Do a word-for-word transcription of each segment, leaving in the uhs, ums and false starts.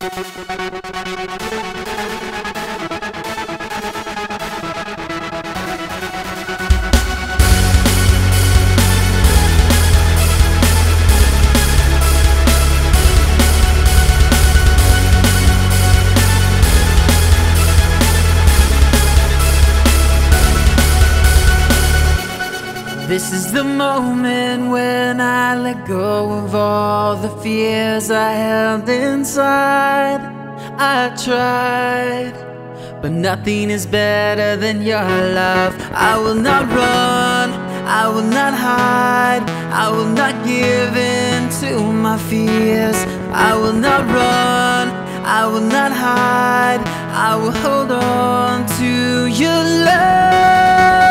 This is the moment when I let go of all the fears I held inside. I tried, but nothing is better than your love. I will not run, I will not hide, I will not give in to my fears. I will not run, I will not hide, I will hold on to your love.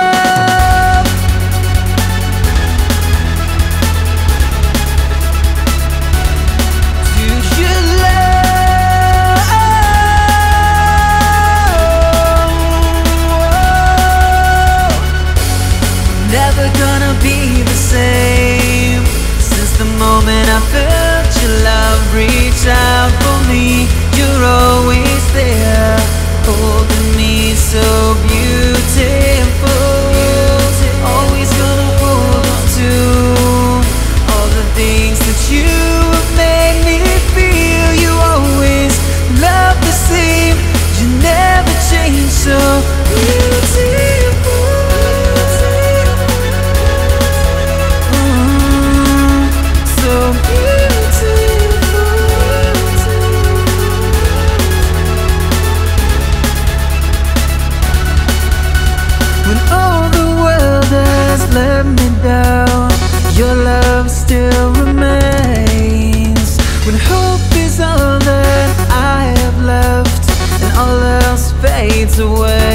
Never gonna be the same since the moment I felt your love reach out for me. You're always there, holding me so beautiful. Always gonna hold on to all the things that you have made me feel. You always love the same, you never change, so beautiful. Let me down, your love still remains. When hope is all that I have left and all else fades away,